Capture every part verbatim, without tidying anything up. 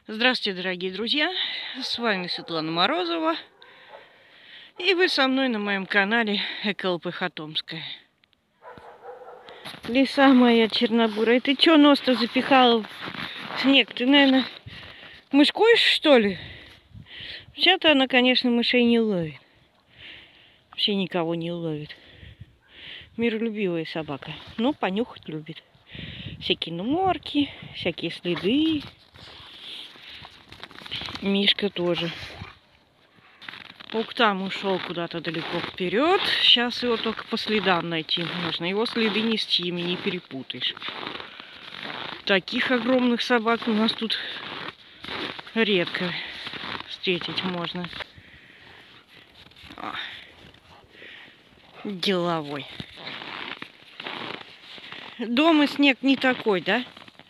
Здравствуйте, дорогие друзья! С вами Светлана Морозова. И вы со мной на моем канале Эколпыха Томская. Лиса моя чернобурая, ты чё нос-то запихала в снег? Ты, наверное, мышкой, что ли? Вообще-то она, конечно, мышей не ловит. Вообще никого не ловит. Миролюбивая собака. Но понюхать любит. Всякие нуморки, всякие следы. Мишка тоже. Уктам ушел куда-то далеко вперед. Сейчас его только по следам найти можно. Его следы ни с чьими не перепутаешь. Таких огромных собак у нас тут редко встретить можно. О, деловой. Дома снег не такой, да?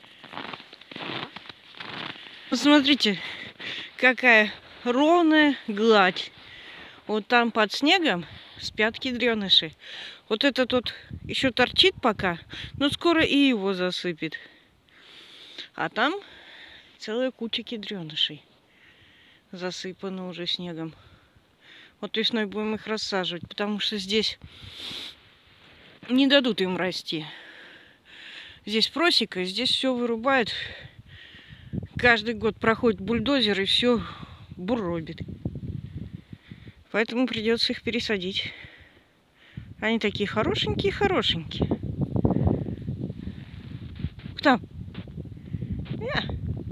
Посмотрите, какая ровная гладь. Вот там под снегом спят кедреныши. Вот этот вот еще торчит пока, но скоро и его засыпет. А там целая куча кедренышей. Засыпана уже снегом. Вот весной будем их рассаживать, потому что здесь не дадут им расти. Здесь просека, здесь все вырубает. Каждый год проходит бульдозер и все буробит. Поэтому придется их пересадить. Они такие хорошенькие-хорошенькие. Кто? Я.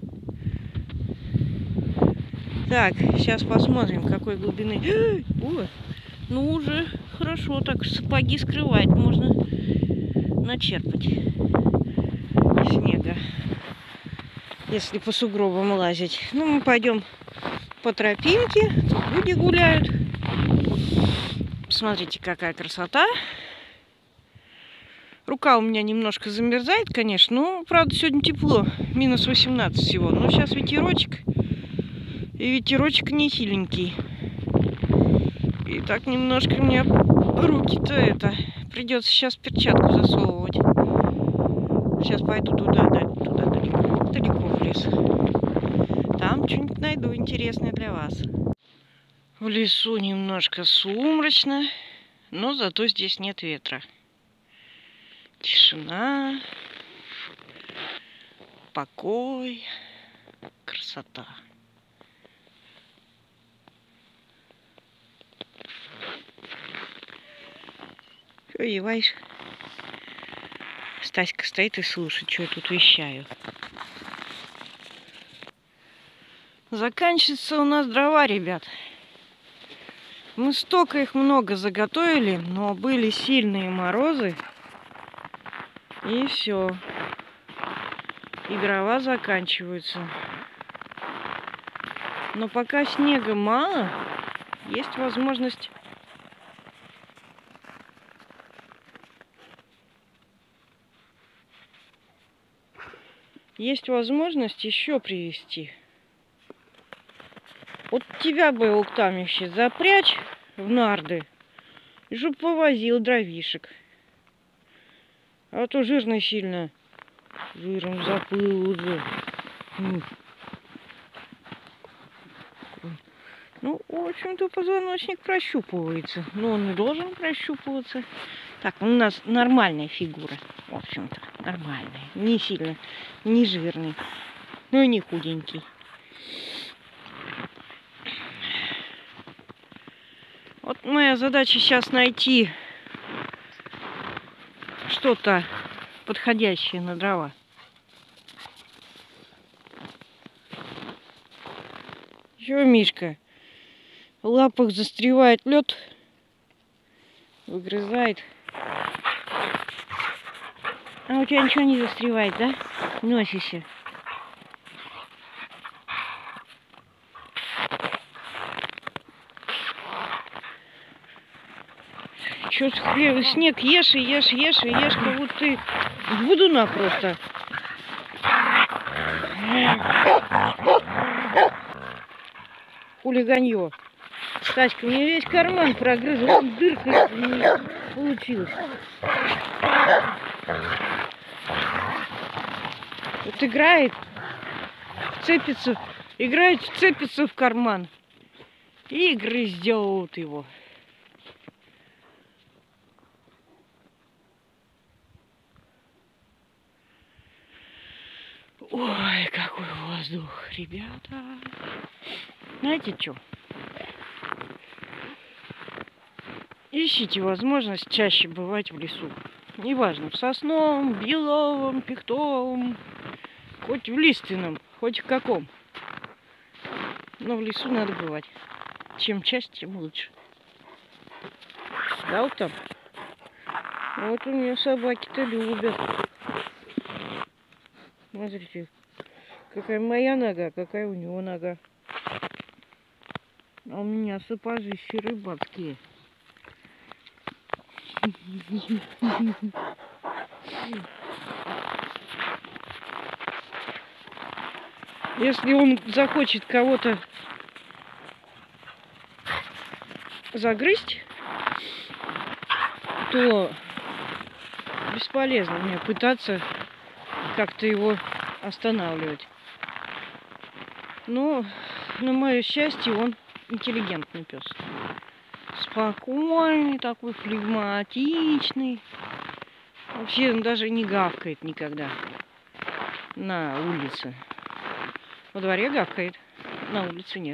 Так, сейчас посмотрим, какой глубины. О, ну уже хорошо, так сапоги скрывает. Можно начерпать снега, если по сугробам лазить. Ну, мы пойдем по тропинке. Тут люди гуляют. Смотрите, какая красота. Рука у меня немножко замерзает, конечно. Но, правда, сегодня тепло. минус восемнадцать всего. Но сейчас ветерочек. И ветерочек не хиленький. И так немножко мне руки-то это... Придется сейчас перчатку засовывать. Сейчас пойду туда, да, туда далеко, далеко в лес. Там что-нибудь найду интересное для вас. В лесу немножко сумрачно, но зато здесь нет ветра. Тишина, покой, красота. Что еваешь? Стаська стоит и слушает, что я тут вещаю. Заканчивается у нас дрова, ребят. Мы столько их много заготовили, но были сильные морозы. И все. И дрова заканчиваются. Но пока снега мало, есть возможность... Есть возможность еще привезти. Вот тебя бы, Уктамище, запрячь в нарды, и чтоб повозил дровишек. А то жирно сильно. Жиром заплыл уже. Ну, в общем-то, позвоночник прощупывается. Но он не должен прощупываться. Так, у нас нормальная фигура. В общем-то, нормальная. Не сильно, не жирный. Ну и не худенький. Вот моя задача сейчас найти что-то подходящее на дрова. Чего, Мишка? В лапах застревает лед, выгрызает. А у тебя ничего не застревает, да? Носишься. Чё ты снег ешь и ешь, ешь и ешь, как будто ты с будуна просто. Хулиганье. Стаська, мне весь карман прогрызла, дырка не получилась. Вот играет. вцепится, играет, вцепится в карман и грызет его. Ой, какой воздух, ребята. Знаете что? Ищите возможность чаще бывать в лесу. Неважно, в сосновом, беловом, пихтовом, хоть в лиственном, хоть в каком. Но в лесу надо бывать. Чем чаще, тем лучше. Да, вот там. Вот у меня собаки-то любят. Смотрите, какая моя нога, какая у него нога. А у меня сапожищи рыбацкие. Если он захочет кого-то загрызть, то бесполезно мне пытаться как-то его останавливать. Но, на мое счастье, он интеллигентный пес. Спокойный такой, флегматичный. Вообще он даже не гавкает никогда на улице. Во дворе гавкает, на улице нет.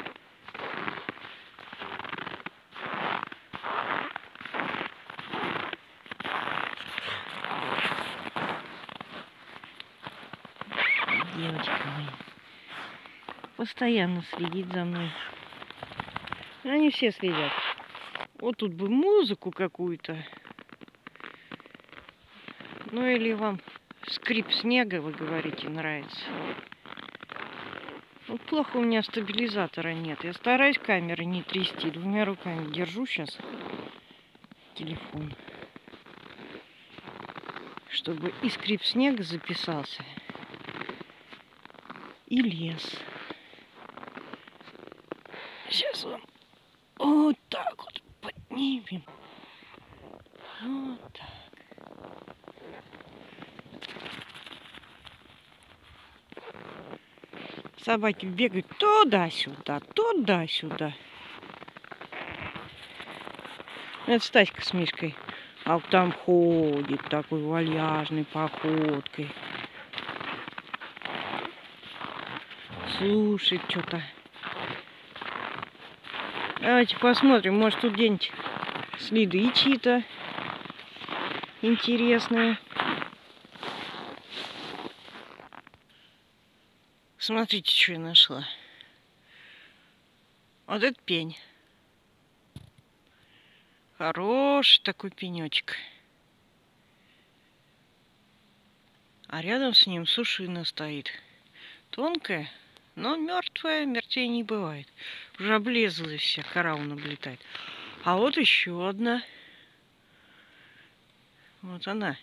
Девочка моя постоянно следит за мной. Они все следят. Вот тут бы музыку какую-то. Ну или вам скрип снега, вы говорите, нравится. Вот плохо у меня стабилизатора нет. Я стараюсь камеры не трясти. Двумя руками держу сейчас телефон. Чтобы и скрип снега записался. И лес. Сейчас вам вот так вот поднимем. Вот так. Собаки бегают туда-сюда, туда-сюда. Это Стаська с Мишкой. А вот там ходит такой вальяжной походкой. Слушает что-то. Давайте посмотрим, может тут где-нибудь следы чьи-то интересные. Смотрите, что я нашла. Вот этот пень. Хороший такой пенечек. А рядом с ним сушина стоит. Тонкая, но мертвая, мертвее не бывает. Уже облезлась вся, кора вон облетает. А вот еще одна. Вот она.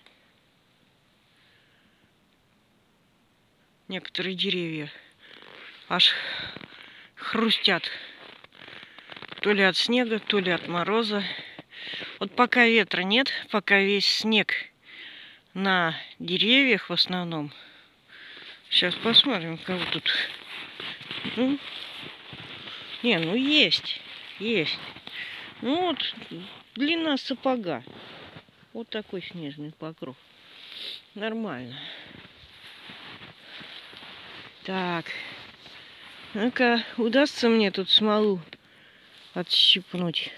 Некоторые деревья аж хрустят. То ли от снега, то ли от мороза. Вот пока ветра нет, пока весь снег на деревьях в основном. Сейчас посмотрим, кого тут. Ну, не, ну есть, есть. Ну вот длина сапога. Вот такой снежный покров. Нормально. Так. Ну-ка, удастся мне тут смолу отщипнуть.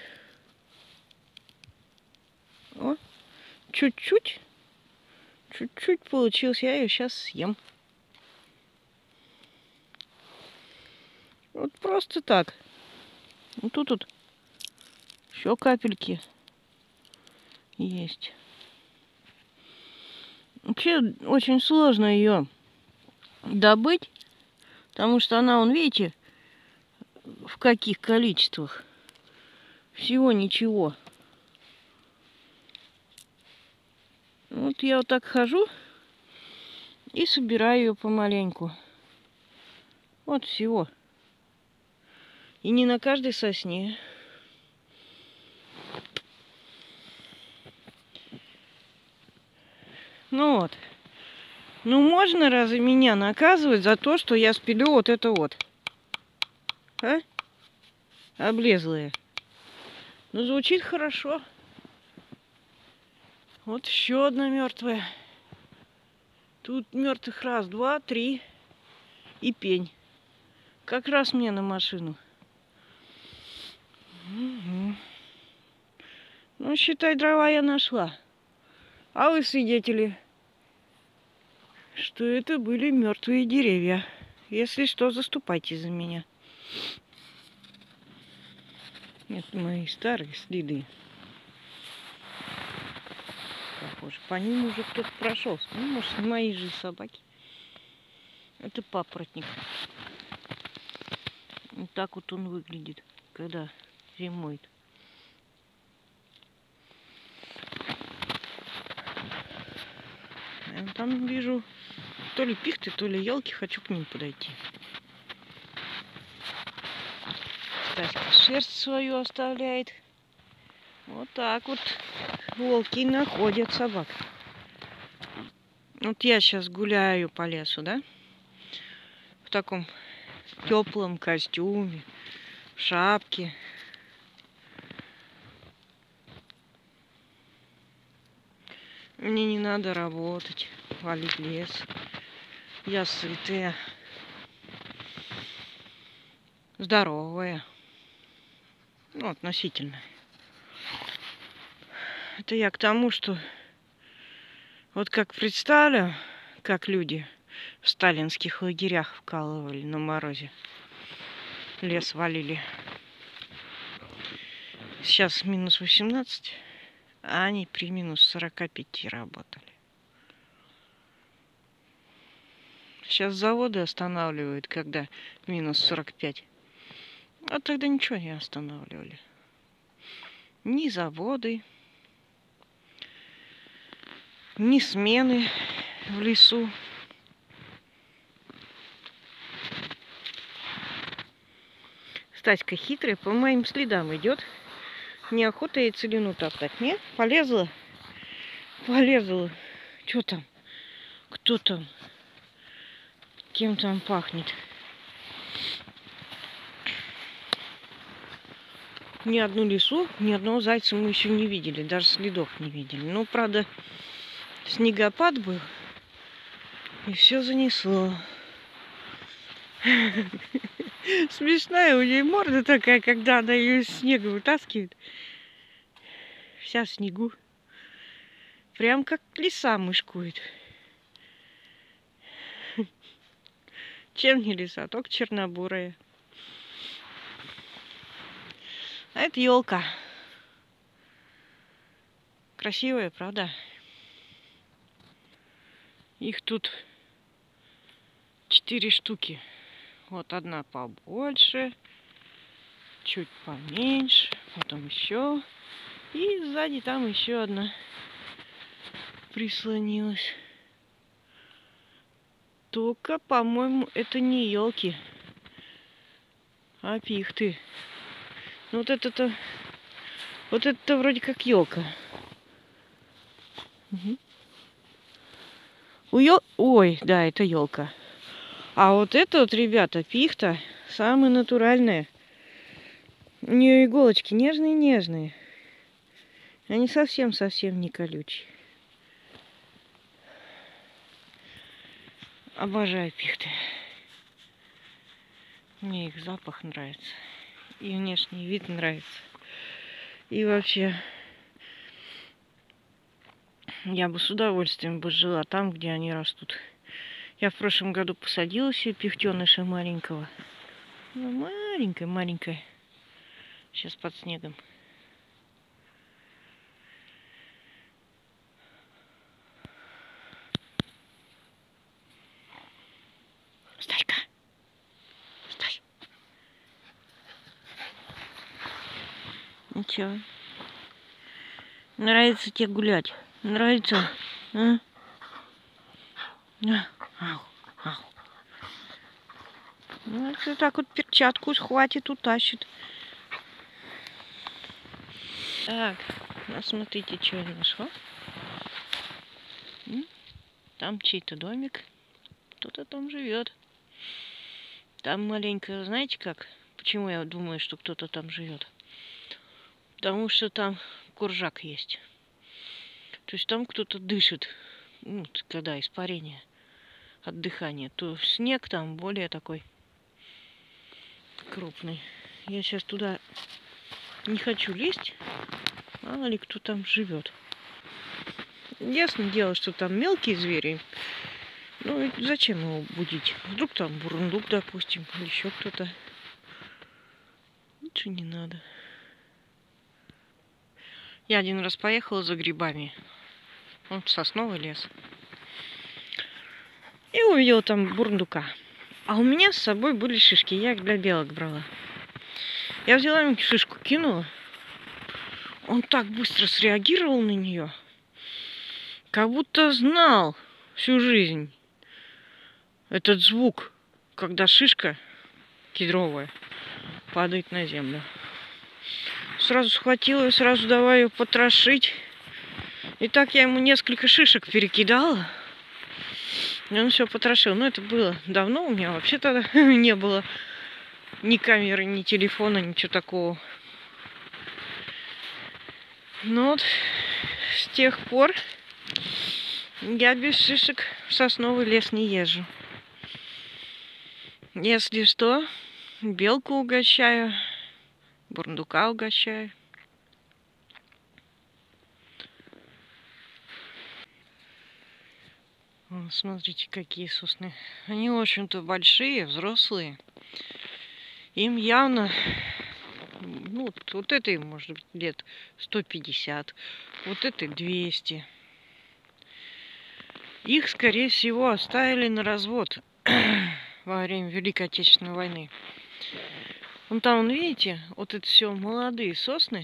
О, чуть-чуть. Чуть-чуть получилось. Я ее сейчас съем. Вот просто так. Ну тут вот еще капельки есть. Вообще очень сложно ее добыть, потому что она, вон, видите, в каких количествах. Всего ничего. Вот я вот так хожу и собираю ее помаленьку. Вот всего. И не на каждой сосне. Ну вот. Ну можно разве меня наказывать за то, что я спилю вот это вот? А? Облезлые. Ну звучит хорошо. Вот еще одна мертвая. Тут мертвых раз, два, три и пень. Как раз мне на машину. Угу. Ну, считай, дрова я нашла. А вы свидетели, что это были мертвые деревья. Если что, заступайте за меня. Это мои старые следы. Похоже, по ним уже кто-то прошелся. Ну, может, не мои же собаки. Это папоротник. Вот так вот он выглядит, когда зимует. Я там вижу то ли пихты, то ли елки. Хочу к ним подойти. Стаська шерсть свою оставляет. Вот так вот волки находят собак. Вот я сейчас гуляю по лесу, да? В таком теплом костюме, в шапке. Мне не надо работать, валить лес. Я сытая, здоровая. Ну, относительно. Это я к тому, что вот как представлю, как люди в сталинских лагерях вкалывали на морозе. Лес валили. Сейчас минус восемнадцать, а они при минус сорока пяти работали. Сейчас заводы останавливают, когда минус сорок пять. А тогда ничего не останавливали. Ни заводы, ни смены в лесу. Стаська хитрая, по моим следам идет. Неохота ей целину топтать. Нет? Полезла? Полезла. Что там? Кто там? Кем там пахнет? Ни одну лису, ни одного зайца мы еще не видели. Даже следов не видели. Ну, правда, снегопад был. И все занесло. Смешная у нее морда такая, когда она ее из снега вытаскивает. Вся в снегу. Прям как лиса мышкует. Чем не лиса, только чернобурая. А это елка. Красивая, правда? Их тут четыре штуки. Вот одна побольше, чуть поменьше, потом еще. И сзади там еще одна прислонилась. Только, по-моему, это не елки, а пихты. Ну, вот это-то, вот это вроде как елка. Угу. У ел... Ой, да, это елка. А вот это вот, ребята, пихта, самая натуральная. У нее иголочки нежные-нежные. Они совсем-совсем не колючие. Обожаю пихты. Мне их запах нравится. И внешний вид нравится. И вообще, я бы с удовольствием бы жила там, где они растут. Я в прошлом году посадила себе пихтеныша маленького. Ну, маленькая-маленькая. Сейчас под снегом. Стаська! Стась! Ну чё? Нравится тебе гулять? Нравится? А? Ау, ау. Ну, это так вот перчатку схватит, утащит. Так, ну смотрите, что я нашла. М? Там чей-то домик. Кто-то там живет. Там маленько, знаете как? Почему я думаю, что кто-то там живет? Потому что там куржак есть. То есть там кто-то дышит. Ну, когда испарение от дыхания, то снег там более такой крупный. Я сейчас туда не хочу лезть. Мало ли кто там живет. Ясно дело, что там мелкие звери. Ну и зачем его будить? Вдруг там бурундук, допустим, или еще кто-то. Лучше не надо. Я один раз поехала за грибами. Он в сосновый лес. И увидела там бурундука. А у меня с собой были шишки. Я их для белок брала. Я взяла ему шишку, кинула. Он так быстро среагировал на нее. Как будто знал всю жизнь этот звук, когда шишка кедровая падает на землю. Сразу схватила и сразу давай ее потрошить. И так я ему несколько шишек перекидала. И он все потрошил. Но это было давно. У меня вообще тогда не было ни камеры, ни телефона, ничего такого. Но вот с тех пор я без шишек в сосновый лес не езжу. Если что, белку угощаю, бурундука угощаю. О, смотрите, какие сосны. Они, в общем-то, большие, взрослые. Им явно, ну, вот этой, может быть, лет сто пятьдесят, вот этой двести. Их, скорее всего, оставили на развод во время Великой Отечественной войны. Вон там, видите, вот это все молодые сосны,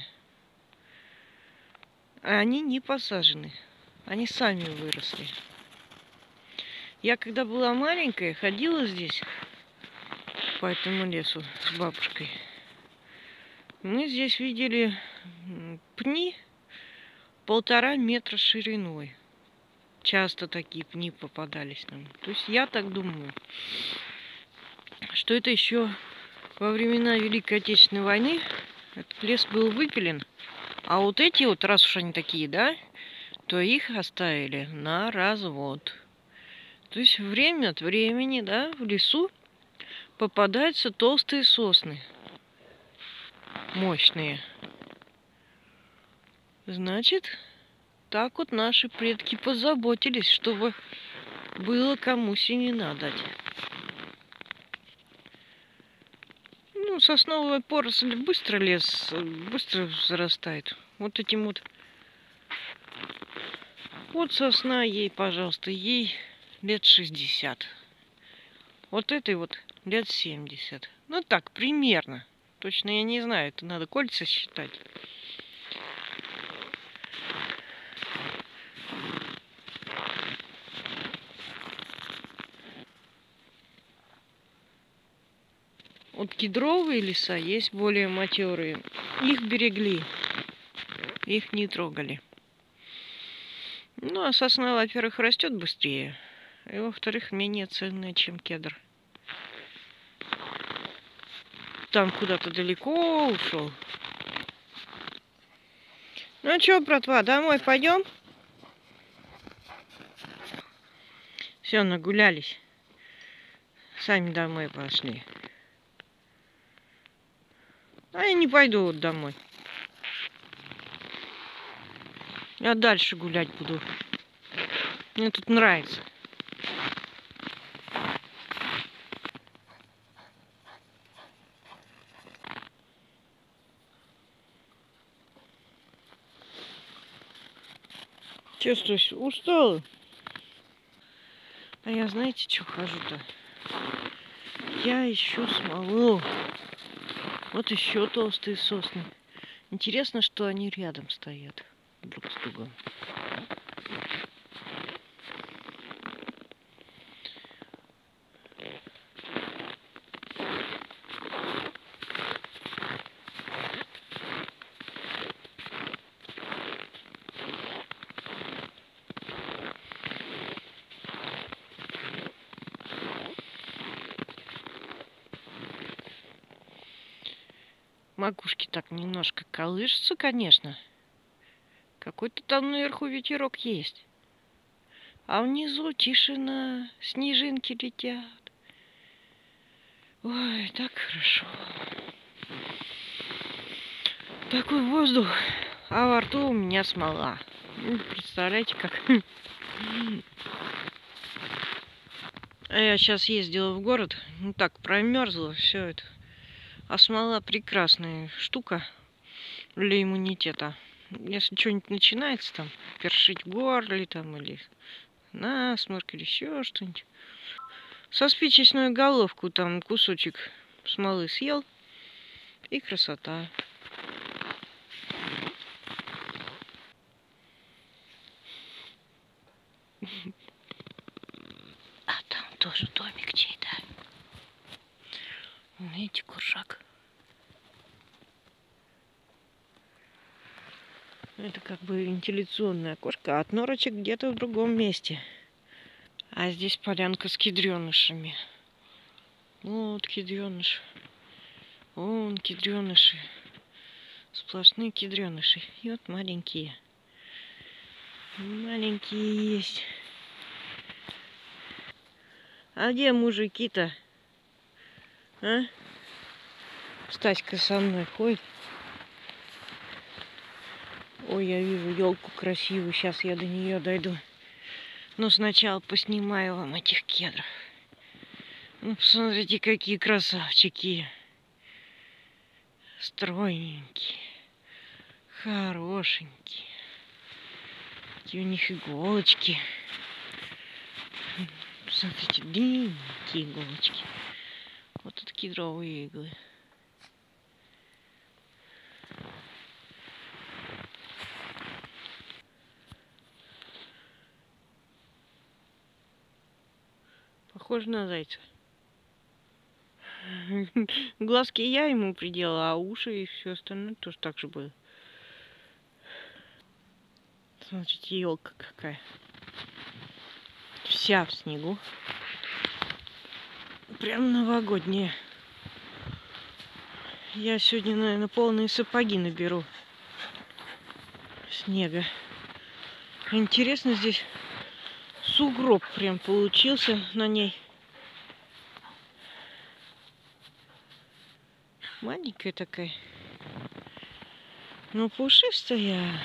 а они не посажены. Они сами выросли. Я, когда была маленькая, ходила здесь, по этому лесу с бабушкой. Мы здесь видели пни полтора метра шириной. Часто такие пни попадались нам. То есть я так думаю, что это еще во времена Великой Отечественной войны этот лес был выпилен. А вот эти вот, раз уж они такие, да, то их оставили на развод. То есть время от времени, да, в лесу попадаются толстые сосны. Мощные. Значит, так вот наши предки позаботились, чтобы было кому семена дать. Ну, сосновая поросль быстро лес, быстро зарастает. Вот этим вот. Вот сосна ей, пожалуйста, ей лет шестьдесят. Вот этой вот лет семьдесят. Ну так, примерно. Точно я не знаю, это надо кольца считать. Вот кедровые леса есть более матерые. Их берегли. Их не трогали. Ну, а сосна, во-первых, растет быстрее. И, во-вторых, менее ценная, чем кедр. Там куда-то далеко ушел. Ну что, братва, домой пойдем? Все, нагулялись. Сами домой пошли. А я не пойду вот домой. Я дальше гулять буду. Мне тут нравится. Чувствуешь, устала. А я, знаете, что хожу-то? Я ищу смолу. Вот еще толстые сосны. Интересно, что они рядом стоят друг с другом. Макушки так немножко колышутся, конечно. Какой-то там наверху ветерок есть. А внизу тишина, снежинки летят. Ой, так хорошо. Такой воздух, а во рту у меня смола. Ну, представляете, как... А я сейчас ездила в город, ну так, промерзла все это. А смола прекрасная штука для иммунитета. Если что-нибудь начинается там, першить в горле там, или насморк, или еще что-нибудь. Со спичечную головку там кусочек смолы съел, и красота. А там тоже домик чей-то. Видите, куршак. Это как бы вентиляционное окошко, а от норочек где-то в другом месте. А здесь полянка с кедренышами. Вот кедреныш. Вон кедреныши. Сплошные кедреныши. И вот маленькие. Маленькие есть. А где мужики-то? А? Стаська со мной ходит. Ой, я вижу елку красивую. Сейчас я до нее дойду. Но сначала поснимаю вам этих кедров. Ну, посмотрите, какие красавчики. Стройненькие. Хорошенькие. Какие у них иголочки. Смотрите, длинненькие иголочки. Вот тут кедровые иглы. Похоже на зайца. Глазки я ему приделала, а уши и все остальное тоже так же было. Смотрите, елка какая. Вся в снегу. Прям новогодняя. Я сегодня, наверное, полные сапоги наберу снега. Интересно, здесь сугроб прям получился на ней. Маленькая такая. Ну, пушистая.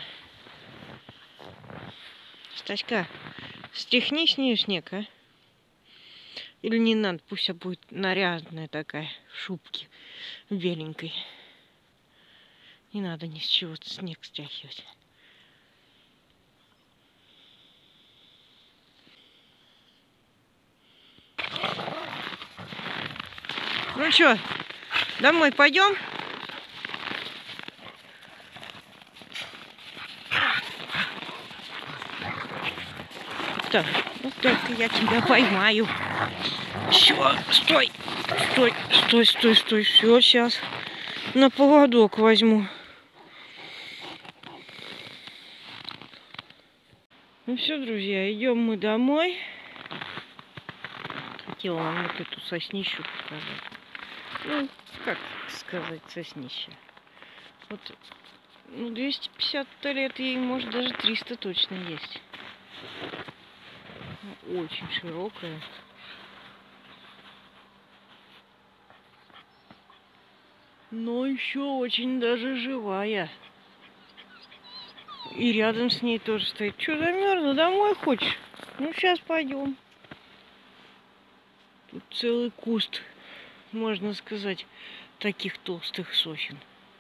Стаська, стряхни с нее снег, а? Или не надо, пусть она будет нарядная такая, в шубке беленькой. Не надо ни с чего снег стряхивать. Ну что, домой пойдем? Так, вот только я тебя поймаю. Все, стой, стой, стой, стой, стой. Все, сейчас на поводок возьму. Ну все, друзья, идем мы домой. Хотела вам вот эту соснищу показать. Ну, как сказать, соснища. Вот, ну, двести пятьдесят лет, ей может даже триста точно есть. Очень широкая. Но еще очень даже живая. И рядом с ней тоже стоит. Что, замерзла? Домой хочешь? Ну, сейчас пойдем. Тут целый куст, можно сказать, таких толстых сосен.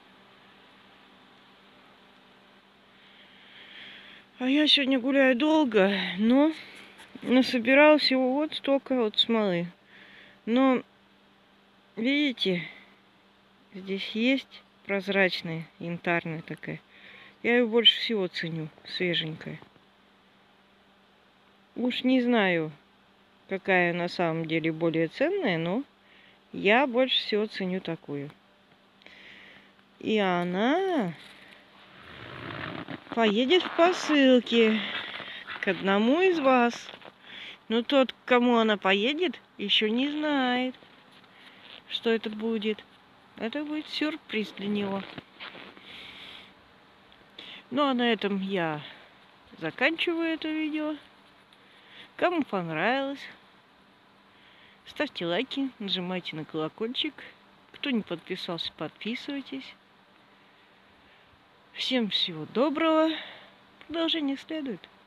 А я сегодня гуляю долго, но насобирал всего вот столько вот смолы. Но, видите, здесь есть прозрачная, янтарная такая. Я ее больше всего ценю, свеженькая. Уж не знаю, какая на самом деле более ценная, но я больше всего ценю такую. И она поедет в посылке к одному из вас. Но тот, к кому она поедет, еще не знает, что это будет. Это будет сюрприз для него. Ну а на этом я заканчиваю это видео. Кому понравилось, ставьте лайки, нажимайте на колокольчик. Кто не подписался, подписывайтесь. Всем всего доброго. Продолжение следует.